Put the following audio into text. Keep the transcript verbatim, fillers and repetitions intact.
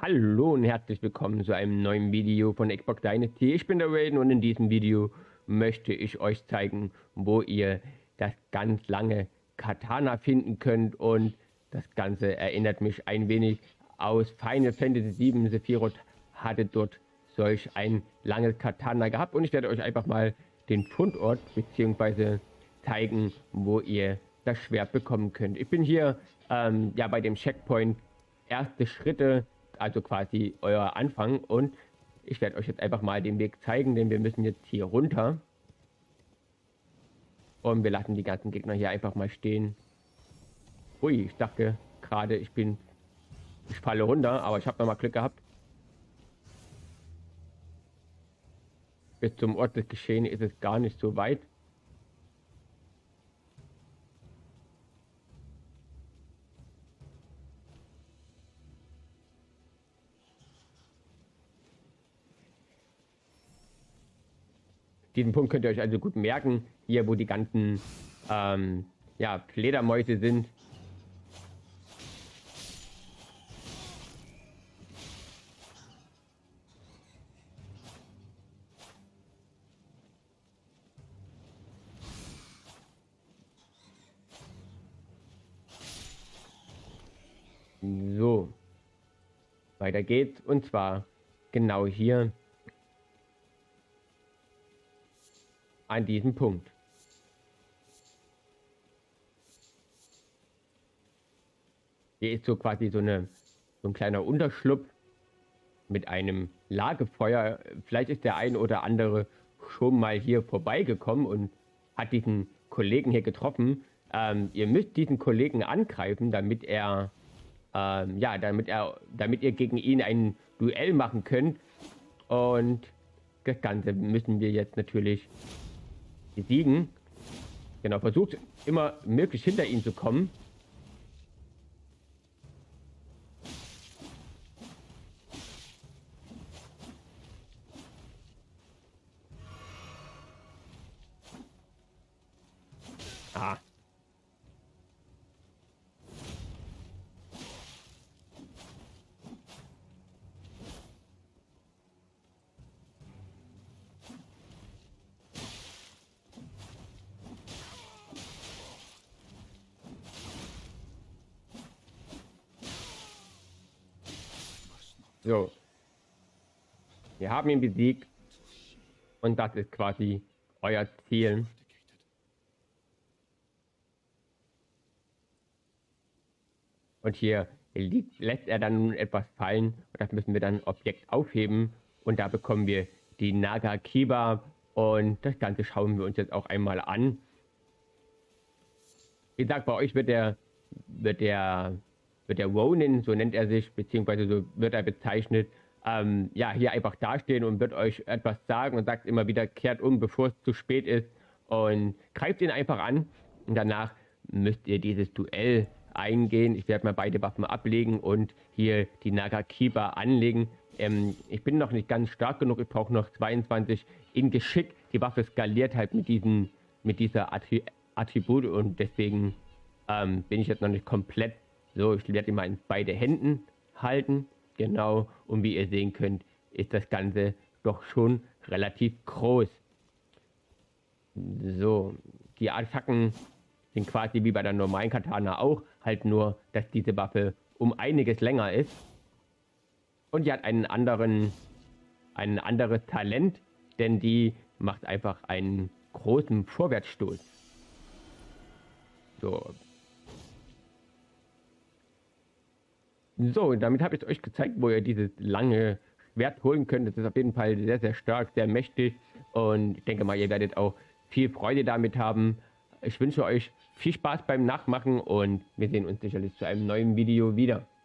Hallo und herzlich willkommen zu einem neuen Video von Xbox Dynasty. Ich bin der Raiden und in diesem Video möchte ich euch zeigen, wo ihr das ganz lange Katana finden könnt, und das Ganze erinnert mich ein wenig aus Final Fantasy sieben. Sephiroth hatte dort solch ein langes Katana gehabt, und ich werde euch einfach mal den Fundort bzw. zeigen, wo ihr das Schwert bekommen könnt. Ich bin hier ähm, ja bei dem Checkpoint erste Schritte, also quasi euer Anfang, und ich werde euch jetzt einfach mal den Weg zeigen, denn wir müssen jetzt hier runter und wir lassen die ganzen Gegner hier einfach mal stehen. Ui, ich dachte gerade, ich bin ich falle runter, aber ich habe noch mal Glück gehabt. Bis zum Ort des Geschehens ist es gar nicht so weit. Diesen Punkt könnt ihr euch also gut merken, hier wo die ganzen ähm, ja, Fledermäuse sind. So, weiter geht's, und zwar genau hier an diesem Punkt. Hier ist so quasi so, eine, so ein kleiner Unterschlupf mit einem Lagerfeuer. Vielleicht ist der ein oder andere schon mal hier vorbeigekommen und hat diesen Kollegen hier getroffen. Ähm, ihr müsst diesen Kollegen angreifen, damit er, ähm, ja, damit er, damit ihr gegen ihn ein Duell machen könnt. Und das Ganze müssen wir jetzt natürlich besiegen. Genau, versucht immer möglichst hinter ihn zu kommen. Ah. So. Wir haben ihn besiegt. Und das ist quasi euer Ziel. Und hier liegt, lässt er dann nun etwas fallen. Und das müssen wir dann Objekt aufheben. Und da bekommen wir die Nagakiba. Und das Ganze schauen wir uns jetzt auch einmal an. Wie gesagt, bei euch wird der, wird der, wird der Ronin, so nennt er sich, beziehungsweise so wird er bezeichnet, ähm, ja, hier einfach dastehen und wird euch etwas sagen und sagt immer wieder, kehrt um, bevor es zu spät ist, und greift ihn einfach an. Und danach müsst ihr dieses Duell eingehen. Ich werde mal beide Waffen ablegen und hier die Nagakiba anlegen. Ähm, ich bin noch nicht ganz stark genug, ich brauche noch zweiundzwanzig in Geschick. Die Waffe skaliert halt mit, diesen, mit dieser Attri Attribut, und deswegen ähm, bin ich jetzt noch nicht komplett. So, ich werde ihn mal in beide Händen halten. Genau, und wie ihr sehen könnt, ist das Ganze doch schon relativ groß. So, die Attacken sind quasi wie bei der normalen Katana auch, halt nur, dass diese Waffe um einiges länger ist. Und die hat einen anderen, ein anderes Talent, denn die macht einfach einen großen Vorwärtsstoß. So. So, damit habe ich euch gezeigt, wo ihr dieses lange Schwert holen könnt. Das ist auf jeden Fall sehr, sehr stark, sehr mächtig. Und ich denke mal, ihr werdet auch viel Freude damit haben. Ich wünsche euch viel Spaß beim Nachmachen und wir sehen uns sicherlich zu einem neuen Video wieder.